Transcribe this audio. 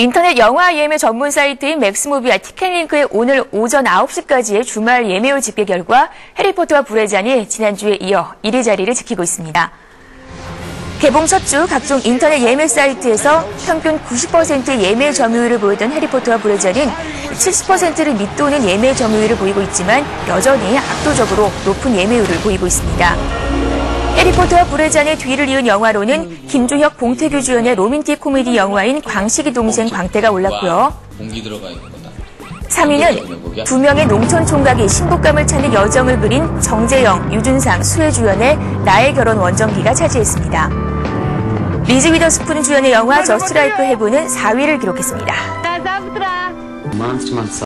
인터넷 영화 예매 전문 사이트인 맥스무비와 티켓링크의 오늘 오전 9시까지의 주말 예매율 집계 결과 해리포터와 불의 잔이 지난주에 이어 1위 자리를 지키고 있습니다. 개봉 첫 주 각종 인터넷 예매 사이트에서 평균 90%의 예매 점유율을 보이던 해리포터와 불의 잔은 70%를 밑도는 예매 점유율을 보이고 있지만 여전히 압도적으로 높은 예매율을 보이고 있습니다. 해리포터와 불의 잔의 뒤를 이은 영화로는 김주혁, 봉태규 주연의 로맨틱 코미디 영화인 광식이 동생 광태가 올랐고요. 3위는 두 명의 농촌 총각이 신부감을 찾는 여정을 그린 정재영, 유준상, 수혜 주연의 나의 결혼 원정기가 차지했습니다. 리즈 위더스푼 주연의 영화 저스트 라이크 헤븐은 4위를 기록했습니다.